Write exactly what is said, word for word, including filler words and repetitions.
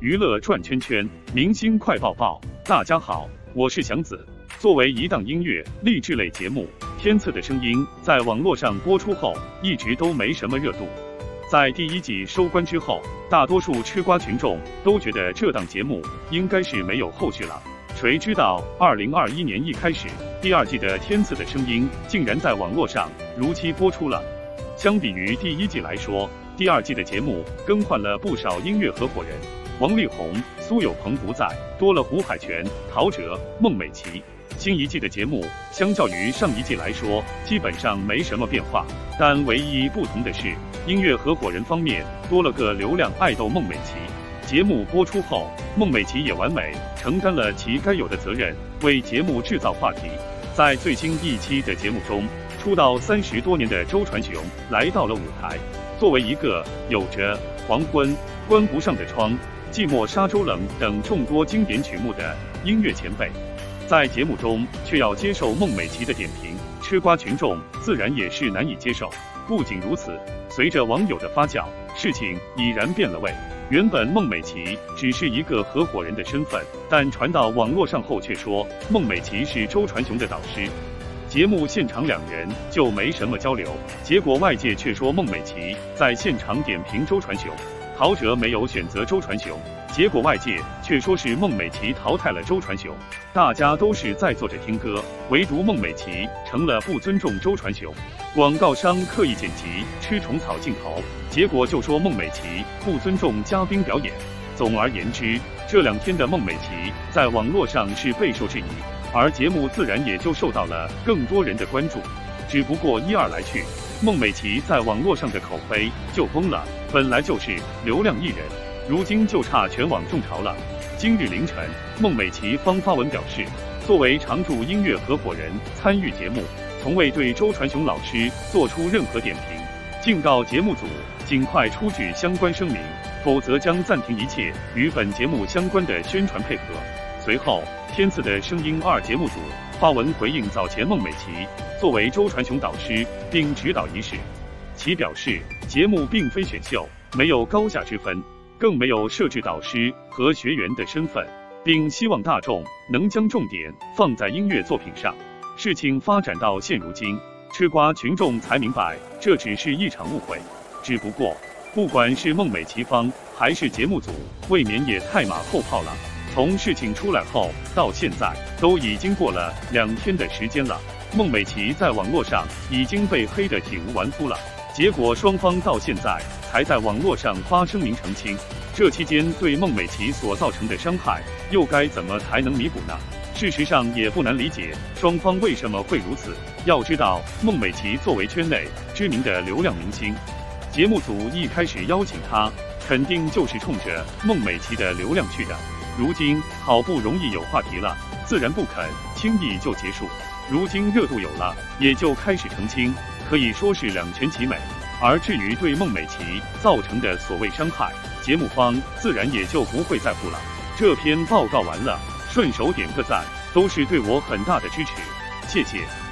娱乐转圈圈，明星快报报。大家好，我是祥子。作为一档音乐励志类节目，《天赐的声音》在网络上播出后，一直都没什么热度。在第一季收官之后，大多数吃瓜群众都觉得这档节目应该是没有后续了。谁知道二零二一年一开始，第二季的《天赐的声音》竟然在网络上如期播出了。相比于第一季来说，第二季的节目更换了不少音乐合伙人，王力宏、苏有朋不在，多了胡海泉、陶喆、孟美岐。新一季的节目相较于上一季来说，基本上没什么变化，但唯一不同的是，音乐合伙人方面多了个流量爱豆孟美岐。节目播出后，孟美岐也完美承担了其该有的责任，为节目制造话题。在最新一期的节目中，出道三十多年的周传雄来到了舞台。作为一个有着《黄昏》、《关不上的窗》、《寂寞沙洲冷》等众多经典曲目的音乐前辈，在节目中却要接受孟美岐的点评，吃瓜群众自然也是难以接受。不仅如此，随着网友的发酵，事情已然变了味。原本孟美岐只是一个合伙人的身份，但传到网络上后却说孟美岐是周传雄的导师。节目现场两人就没什么交流，结果外界却说孟美岐在现场点评周传雄，陶喆没有选择周传雄，结果外界却说是孟美岐淘汰了周传雄。大家都是在坐着听歌，唯独孟美岐成了不尊重周传雄。广告商刻意剪辑吃虫草镜头，结果就说孟美岐不尊重嘉宾表演。总而言之，这两天的孟美岐在网络上是备受质疑，而节目自然也就受到了更多人的关注。只不过一二来去，孟美岐在网络上的口碑就崩了，本来就是流量艺人，如今就差全网众筹了。今日凌晨，孟美岐方发文表示，作为常驻音乐合伙人参与节目，从未对周传雄老师做出任何点评，敬告节目组尽快出具相关声明，否则将暂停一切与本节目相关的宣传配合。随后，《天赐的声音二》节目组发文回应早前孟美岐作为周传雄导师并指导一事，其表示节目并非选秀，没有高下之分，更没有设置导师和学员的身份，并希望大众能将重点放在音乐作品上。事情发展到现如今，吃瓜群众才明白这只是一场误会。只不过，不管是孟美岐方还是节目组，未免也太马后炮了。从事情出来后到现在，都已经过了两天的时间了。孟美岐在网络上已经被黑得体无完肤了，结果双方到现在才在网络上发声明澄清，这期间对孟美岐所造成的伤害，又该怎么才能弥补呢？事实上也不难理解双方为什么会如此。要知道，孟美岐作为圈内知名的流量明星，节目组一开始邀请她，肯定就是冲着孟美岐的流量去的。如今好不容易有话题了，自然不肯轻易就结束。如今热度有了，也就开始澄清，可以说是两全其美。而至于对孟美岐造成的所谓伤害，节目方自然也就不会在乎了。这篇报告完了，顺手点个赞，都是对我很大的支持，谢谢。